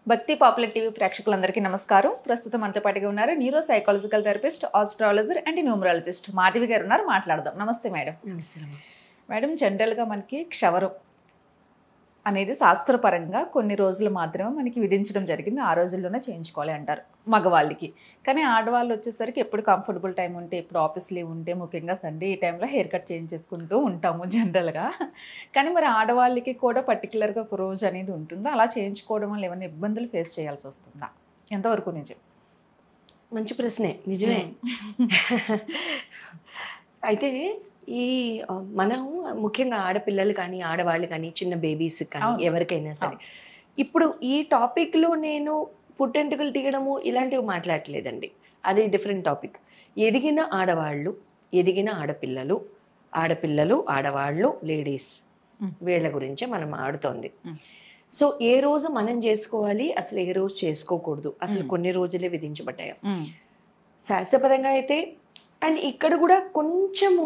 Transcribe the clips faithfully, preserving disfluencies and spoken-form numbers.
భక్తి popular TV ప్రేక్షకులందరికీ నమస్కారం. ప్రస్తుతం అంత పాటుగా ఉన్నారు neuro psychological therapist, astrologer and numerologist Madhavi గారు ఉన్నారు. మాట్లాడదాం. నమస్తే మేడం. నమస్తే మేడం, జనరల్గా మనకి క్షవరం అనేది శాస్త్రపరంగా కొన్ని రోజులు మాత్రమే మనకి విధించడం జరిగింది. ఆ రోజుల్లోనే చేయించుకోవాలి అంటారు మగవాళ్ళకి. కానీ ఆడవాళ్ళు వచ్చేసరికి ఎప్పుడు కంఫర్టబుల్ టైం ఉంటే, ఎప్పుడు ఆఫీస్ లీవ్ ఉంటే, ముఖ్యంగా సండే ఈ టైంలో హెయిర్ కట్ చేయించేసుకుంటూ ఉంటాము జనరల్గా. కానీ మరి ఆడవాళ్ళకి కూడా పర్టికులర్గా ఒక రోజు అనేది ఉంటుందా? అలా చేయించుకోవడం వల్ల ఏమైనా ఇబ్బందులు ఫేస్ చేయాల్సి వస్తుందా? ఎంతవరకు నిజం? మంచి ప్రశ్నే, నిజమే. అయితే ఈ మనం ముఖ్యంగా ఆడపిల్లలు కానీ ఆడవాళ్ళు కానీ చిన్న బేబీస్ కానీ ఎవరికైనా సరే ఇప్పుడు ఈ టాపిక్లో నేను పుట్టెంటుకలు తీయడము ఇలాంటివి మాట్లాడలేదండి. అది డిఫరెంట్ టాపిక్. ఎదిగిన ఆడవాళ్ళు, ఎదిగిన ఆడపిల్లలు, ఆడపిల్లలు ఆడవాళ్ళు, లేడీస్, వీళ్ళ గురించే మనం ఆడుతోంది. సో ఏ రోజు మనం చేసుకోవాలి, అసలు ఏ రోజు చేసుకోకూడదు, అసలు కొన్ని రోజులే విధించబడ్డాయి శాస్త్రపరంగా అయితే. అండ్ ఇక్కడ కూడా కొంచెము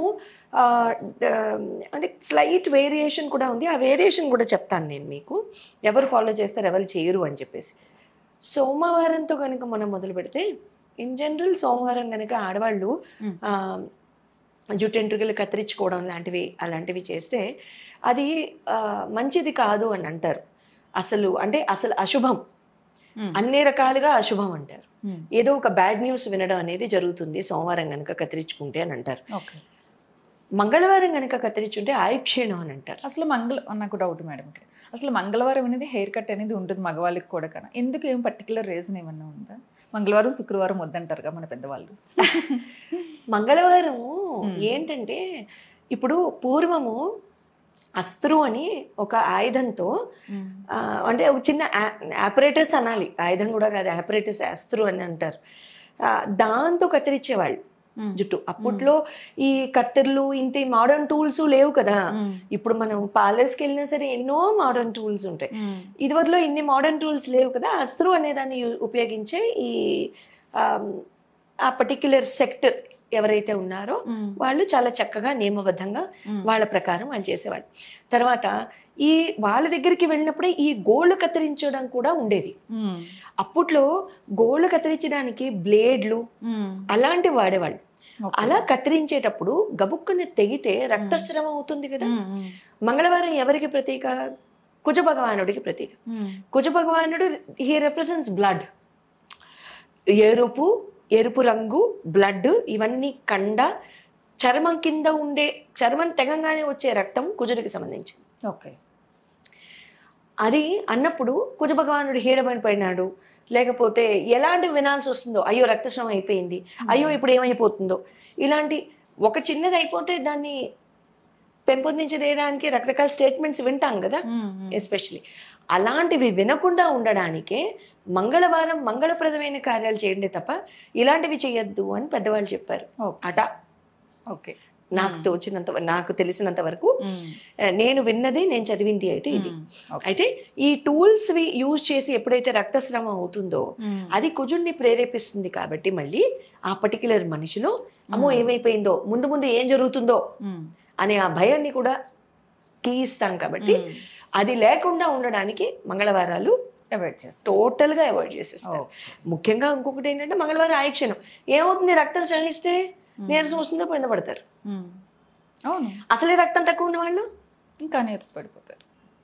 అంటే స్లైట్ వేరియేషన్ కూడా ఉంది. ఆ వేరియేషన్ కూడా చెప్తాను నేను మీకు, ఎవరు ఫాలో చేస్తారు ఎవరు చేయరు అని చెప్పేసి. సోమవారంతో కనుక మనం మొదలు పెడితే, ఇన్ జనరల్ సోమవారం కనుక ఆడవాళ్ళు జుట్టెంట్రుకలు కత్తిరించుకోవడం లాంటివి అలాంటివి చేస్తే అది మంచిది కాదు అని అంటారు. అసలు అంటే అసలు అశుభం, అన్ని రకాలుగా అశుభం అంటారు. ఏదో ఒక బ్యాడ్ న్యూస్ వినడం అనేది జరుగుతుంది సోమవారం కనుక కత్తిరించుకుంటే అని అంటారు. మంగళవారం కనుక కత్తిరించుంటే ఆయుక్షీణం అని అంటారు. అసలు మంగళ నాకు డౌట్ మేడం, అసలు మంగళవారం అనేది హెయిర్ కట్ అనేది ఉంటుంది మగవాళ్ళకి కూడా కదా, ఎందుకు ఏం పర్టికులర్ రీజన్ ఏమన్నా ఉందా? మంగళవారం శుక్రవారం వద్దంటారుగా మన పెద్దవాళ్ళు. మంగళవారం ఏంటంటే, ఇప్పుడు పూర్వము అస్త్రు అని ఒక ఆయుధంతో, అంటే ఒక చిన్న ఆపరేటర్స్ అనాలి, ఆయుధం కూడా కాదు, ఆపరేటర్స్ అస్త్రు అని అంటారు. దాంతో కత్తిరించేవాళ్ళు జుట్టు. అప్పట్లో ఈ కత్తెర్లు ఇంత మోడర్న్ టూల్స్ లేవు కదా. ఇప్పుడు మనం పార్లర్స్కి వెళ్ళినా సరే ఎన్నో మోడర్న్ టూల్స్ ఉంటాయి. ఇదివరలో ఇన్ని మోడర్న్ టూల్స్ లేవు కదా. అస్త్రు అనే దాన్ని ఉపయోగించే ఈ ఆ పర్టిక్యులర్ సెక్టర్ ఎవరైతే ఉన్నారో వాళ్ళు చాలా చక్కగా నియమబద్ధంగా వాళ్ళ ప్రకారం వాళ్ళు చేసేవాళ్ళు. తర్వాత ఈ వాళ్ళ దగ్గరికి వెళ్ళినప్పుడే ఈ గోళ్ళు కత్తిరించడం కూడా ఉండేది. అప్పట్లో గోళ్ళు కత్తిరించడానికి బ్లేడ్లు అలాంటివి వాడేవాళ్ళు. అలా కత్తిరించేటప్పుడు గబుక్కుని తెగితే రక్తస్రావం అవుతుంది కదా. మంగళవారం ఎవరికి ప్రతీక? కుజ భగవానుడికి ప్రతీక. కుజ భగవానుడు హీ రిప్రజెంట్స్ బ్లడ్. ఎరుపు ఎరుపు రంగు, బ్లడ్, ఇవన్నీ కండ, చర్మం కింద ఉండే, చర్మం తెగంగానే వచ్చే రక్తం కుజుడికి సంబంధించింది. ఓకే. అది అన్నప్పుడు కుజ భగవానుడు హీడమని పడినాడు, లేకపోతే ఎలాంటి వినాల్సి వస్తుందో, అయ్యో రక్తస్రావం అయిపోయింది, అయ్యో ఇప్పుడు ఏమైపోతుందో, ఇలాంటి ఒక చిన్నది అయిపోతే దాన్ని పెంపొందించడానికి రకరకాల స్టేట్మెంట్స్ వింటాం కదా. ఎస్పెషలీ అలాంటివి వినకుండా ఉండడానికే మంగళవారం మంగళప్రదమైన కార్యాలు చేయండి తప్ప ఇలాంటివి చేయొద్దు అని పెద్దవాళ్ళు చెప్పారు అట. ఓకే. నాకు తోచినంత, నాకు తెలిసినంత వరకు నేను విన్నది, నేను చదివింది అయితే ఇది. అయితే ఈ టూల్స్ వి యూజ్ చేసి ఎప్పుడైతే రక్తస్రావం అవుతుందో అది కుజుడిని ప్రేరేపిస్తుంది. కాబట్టి మళ్ళీ ఆ పర్టిక్యులర్ మనిషిలో అమ్మో ఏమైపోయిందో, ముందు ముందు ఏం జరుగుతుందో అనే ఆ భయాన్ని కూడా తీయిస్తాం. కాబట్టి అది లేకుండా ఉండడానికి మంగళవారాలు అవాయిడ్ చేస్తారు, టోటల్ గా అవాయిడ్ చేసేస్తారు. ముఖ్యంగా ఇంకొకటి ఏంటంటే, మంగళవారం ఆయుక్షణం ఏమవుతుంది, రక్తం శ్రమిస్తే నీరసం వస్తుందో పోయింద పడతారు. అవును, అసలే రక్తం తక్కువ ఉన్న వాళ్ళు ఇంకా నీరస పడిపోతారు.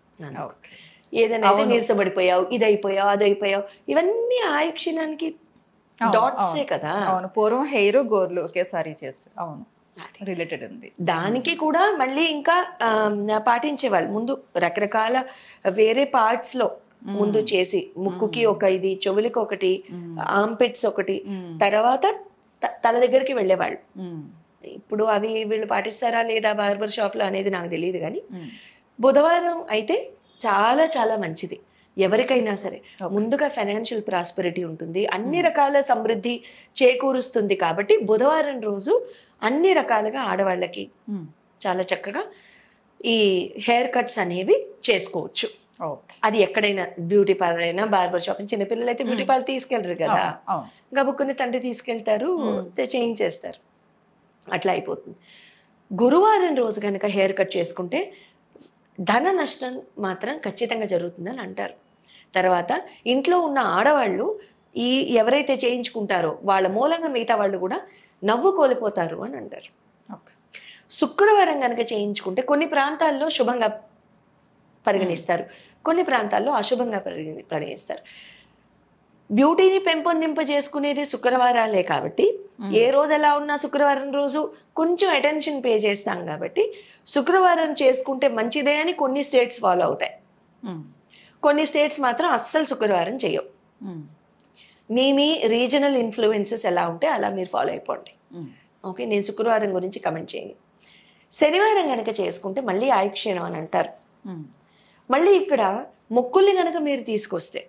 ఏదైనా అయితే నీరస పడిపోయావు, ఇది అయిపోయావు, అది అయిపోయావు, ఇవన్నీ ఆయుక్షణానికి డాట్సే కదా. అవును, పూర్వం హెయిర్ గోర్లు ఒకేసారి చేస్తారు. అవును, రిలేటెడ్ ఉంది. దానికి కూడా మళ్ళీ ఇంకా పాటించేవాళ్ళు ముందు రకరకాల వేరే పార్ట్స్ లో ముందు చేసి, ముక్కుకి ఒక ఇది, చెవులకి ఒకటి, ఆంపిట్స్ ఒకటి, తర్వాత తల దగ్గరికి వెళ్ళేవాళ్ళు. ఇప్పుడు అవి వీళ్ళు పాటిస్తారా లేదా బార్బర్ షాప్ లో అనేది నాకు తెలియదు. కానీ బుధవారం అయితే చాలా చాలా మంచిది ఎవరికైనా సరే. ముందుగా ఫైనాన్షియల్ ప్రాస్పెరిటీ ఉంటుంది, అన్ని రకాల సమృద్ధి చేకూరుస్తుంది. కాబట్టి బుధవారం రోజు అన్ని రకాలుగా ఆడవాళ్ళకి చాలా చక్కగా ఈ హెయిర్ కట్స్ అనేవి చేసుకోవచ్చు. అది ఎక్కడైనా, బ్యూటీ పార్లర్ అయినా, బార్బర్ షాప్. చిన్నపిల్లలు అయితే బ్యూటీ పార్లర్ తీసుకెళ్తారు కదా, గబుక్కుని తండ్రి తీసుకెళ్తారు, చేయించేస్తారు, అట్లా అయిపోతుంది. గురువారం రోజు కనుక హెయిర్ కట్ చేసుకుంటే ధన నష్టం మాత్రం ఖచ్చితంగా జరుగుతుందని అంటారు. తర్వాత ఇంట్లో ఉన్న ఆడవాళ్ళు ఈ ఎవరైతే చేయించుకుంటారో వాళ్ళ మూలంగా మిగతా వాళ్ళు కూడా నవ్వు కోల్పోతారు అని అంటారు. ఓకే. శుక్రవారం కనుక చేయించుకుంటే కొన్ని ప్రాంతాల్లో శుభంగా పరిగణిస్తారు, కొన్ని ప్రాంతాల్లో అశుభంగా పరిగణి పరిగణిస్తారు. బ్యూటీని పెంపొందింప చేసుకునేది శుక్రవారాలే కాబట్టి ఏ రోజు ఎలా ఉన్నా శుక్రవారం రోజు కొంచెం అటెన్షన్ పే చేస్తాం కాబట్టి శుక్రవారం చేసుకుంటే మంచిదే అని కొన్ని స్టేట్స్ ఫాలో అవుతాయి. కొన్ని స్టేట్స్ మాత్రం అస్సలు శుక్రవారం చేయవు. మీ మీ రీజనల్ ఇన్ఫ్లుయెన్సెస్ ఎలా ఉంటే అలా మీరు ఫాలో అయిపోండి. ఓకే, నేను శుక్రవారం గురించి కమెంట్ చేయను. శనివారం కనుక చేసుకుంటే మళ్ళీ ఆయుక్షీణం అని అంటారు. మళ్ళీ ఇక్కడ మొక్కుల్ని కనుక మీరు తీసుకొస్తే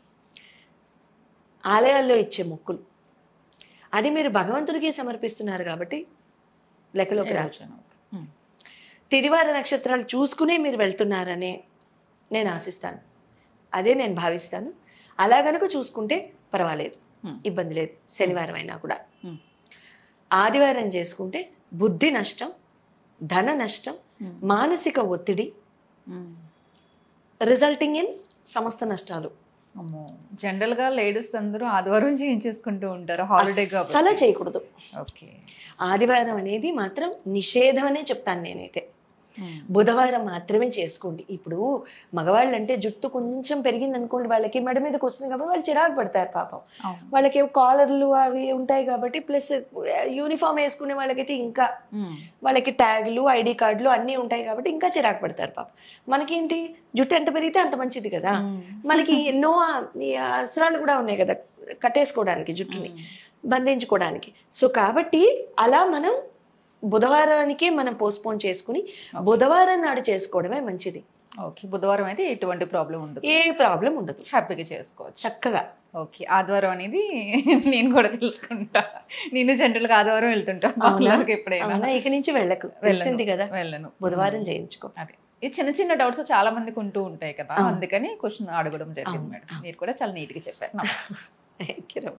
ఆలయాల్లో ఇచ్చే మొక్కులు అది మీరు భగవంతుడికి సమర్పిస్తున్నారు కాబట్టి లెక్కలోకి రావచ్చు. తిదివార నక్షత్రాలు చూసుకునే మీరు వెళ్తున్నారనే నేను ఆశిస్తాను, అదే నేను భావిస్తాను. అలా గనుక చూసుకుంటే పర్వాలేదు, ఇబ్బంది లేదు. శనివారం అయినా కూడా ఆదివారం చేసుకుంటే బుద్ధి నష్టం, ధన నష్టం, మానసిక ఒత్తిడి, రిజల్టింగ్ ఇన్ సమస్త నష్టాలు. అమ్మో, జనరల్ గా లేడీస్ అందరూ ఆదివారం చేయించేసుకుంటూ ఉంటారు హాలిడే కాబట్టి. అలా చేయకూడదు. ఓకే, ఆదివారం అనేది మాత్రం నిషేధం అనే చెప్తాను నేనైతే. బుధవారం మాత్రమే చేసుకోండి. ఇప్పుడు మగవాళ్ళు అంటే జుట్టు కొంచెం పెరిగింది అనుకోండి, వాళ్ళకి మెడ మీదకి వస్తుంది కాబట్టి వాళ్ళు చిరాకు పడతారు పాపం. వాళ్ళకి కాలర్లు అవి ఉంటాయి కాబట్టి, ప్లస్ యూనిఫామ్ వేసుకునే వాళ్ళకైతే ఇంకా వాళ్ళకి ట్యాగ్లు ఐడి కార్డులు అన్నీ ఉంటాయి కాబట్టి ఇంకా చిరాకు పడతారు పాపం. మనకేంటి జుట్టు ఎంత పెరిగితే అంత మంచిది కదా, మనకి ఎన్నో అస్త్రాలు కూడా ఉన్నాయి కదా కట్టేసుకోవడానికి, జుట్టుని బంధించుకోవడానికి. సో కాబట్టి అలా మనం బుధవారానికే మనం పోస్ట్పోన్ చేసుకుని బుధవారం నాడు చేసుకోవడమే మంచిది. ఓకే, బుధవారం అయితే ఎటువంటి ప్రాబ్లం ఉండదు, ఏ ప్రాబ్లం ఉండదు, హ్యాపీగా చేసుకోవచ్చు చక్కగా. ఓకే, ఆదివారం అనేది నేను కూడా తెలుసుకుంటా. నేను జనరల్గా ఆదివారం వెళ్తుంటా ఎప్పుడైనా. ఇక నుంచి వెళ్ళకు, వెళ్ళింది కదా, వెళ్ళను, బుధవారం చేయించుకో. అదే, ఈ చిన్న చిన్న డౌట్స్ చాలా మందికి ఉంటూ ఉంటాయి కదా, అందుకని క్వశ్చన్ అడగడం జరిగింది మేడం. మీరు కూడా చాలా నీట్గా చెప్పారు. నమస్తే. Thank you.